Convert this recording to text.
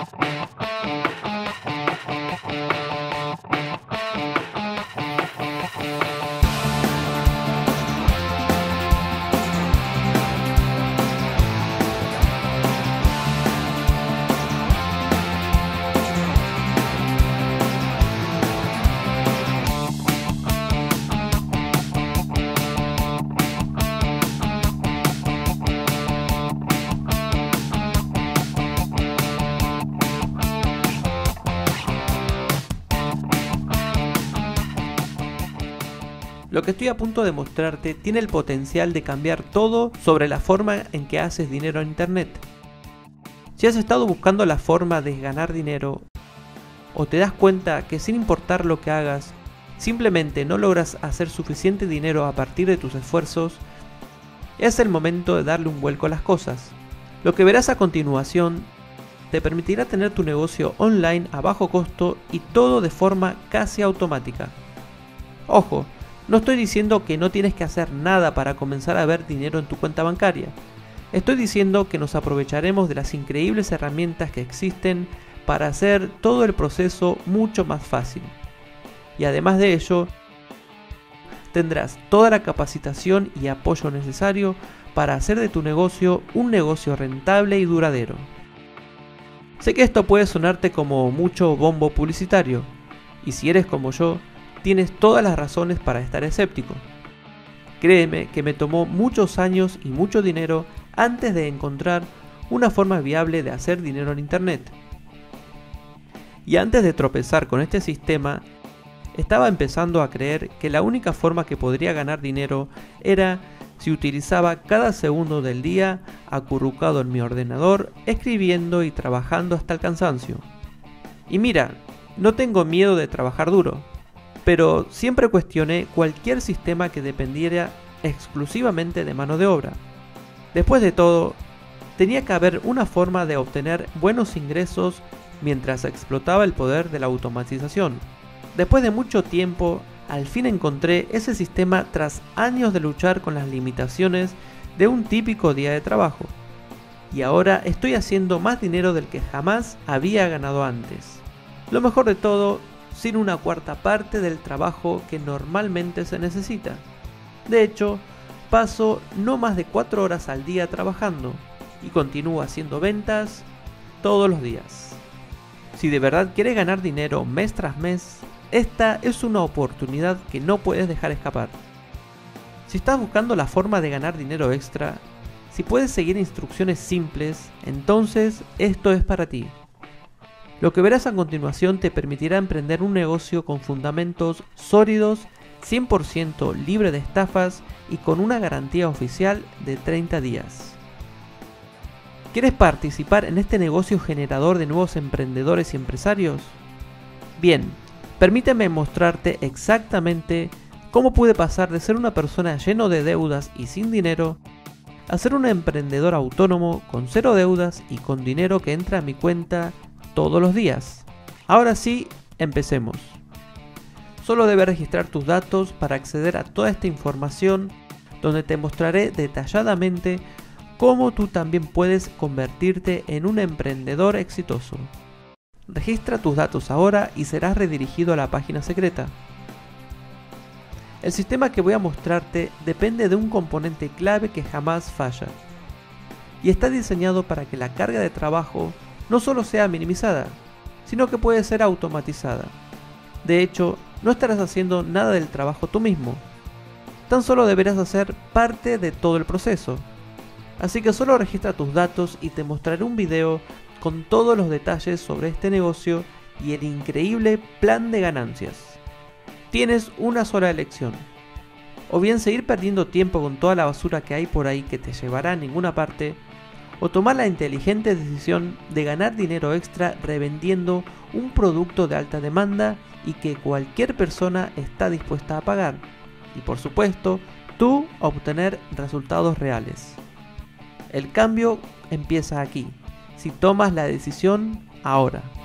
Lo que estoy a punto de mostrarte tiene el potencial de cambiar todo sobre la forma en que haces dinero en internet. Si has estado buscando la forma de ganar dinero, o te das cuenta que sin importar lo que hagas, simplemente no logras hacer suficiente dinero a partir de tus esfuerzos, es el momento de darle un vuelco a las cosas. Lo que verás a continuación te permitirá tener tu negocio online a bajo costo y todo de forma casi automática. Ojo, no estoy diciendo que no tienes que hacer nada para comenzar a ver dinero en tu cuenta bancaria. Estoy diciendo que nos aprovecharemos de las increíbles herramientas que existen para hacer todo el proceso mucho más fácil. Y además de ello, tendrás toda la capacitación y apoyo necesario para hacer de tu negocio un negocio rentable y duradero. Sé que esto puede sonarte como mucho bombo publicitario, y si eres como yo, tienes todas las razones para estar escéptico. Créeme que me tomó muchos años y mucho dinero antes de encontrar una forma viable de hacer dinero en internet. Y antes de tropezar con este sistema, estaba empezando a creer que la única forma que podría ganar dinero era si utilizaba cada segundo del día acurrucado en mi ordenador, escribiendo y trabajando hasta el cansancio. Y mira, no tengo miedo de trabajar duro, pero siempre cuestioné cualquier sistema que dependiera exclusivamente de mano de obra. Después de todo, tenía que haber una forma de obtener buenos ingresos mientras explotaba el poder de la automatización. Después de mucho tiempo, al fin encontré ese sistema tras años de luchar con las limitaciones de un típico día de trabajo. Y ahora estoy haciendo más dinero del que jamás había ganado antes. Lo mejor de todo, sin una cuarta parte del trabajo que normalmente se necesita. De hecho, paso no más de 4 horas al día trabajando y continúo haciendo ventas todos los días. Si de verdad quieres ganar dinero mes tras mes, esta es una oportunidad que no puedes dejar escapar. Si estás buscando la forma de ganar dinero extra, si puedes seguir instrucciones simples, entonces esto es para ti. Lo que verás a continuación te permitirá emprender un negocio con fundamentos sólidos, 100% libre de estafas y con una garantía oficial de 30 días. ¿Quieres participar en este negocio generador de nuevos emprendedores y empresarios? Bien, permíteme mostrarte exactamente cómo pude pasar de ser una persona lleno de deudas y sin dinero a ser un emprendedor autónomo con 0 deudas y con dinero que entra a mi cuenta todos los días. Ahora sí, empecemos. Solo debes registrar tus datos para acceder a toda esta información, donde te mostraré detalladamente cómo tú también puedes convertirte en un emprendedor exitoso. Registra tus datos ahora y serás redirigido a la página secreta. El sistema que voy a mostrarte depende de un componente clave que jamás falla, y está diseñado para que la carga de trabajo no solo sea minimizada, sino que puede ser automatizada. De hecho, no estarás haciendo nada del trabajo tú mismo, tan solo deberás hacer parte de todo el proceso. Así que solo registra tus datos y te mostraré un video con todos los detalles sobre este negocio y el increíble plan de ganancias. Tienes una sola elección: o bien seguir perdiendo tiempo con toda la basura que hay por ahí que te llevará a ninguna parte, o tomar la inteligente decisión de ganar dinero extra revendiendo un producto de alta demanda y que cualquier persona está dispuesta a pagar, y por supuesto, tú obtener resultados reales. El cambio empieza aquí, si tomas la decisión ahora.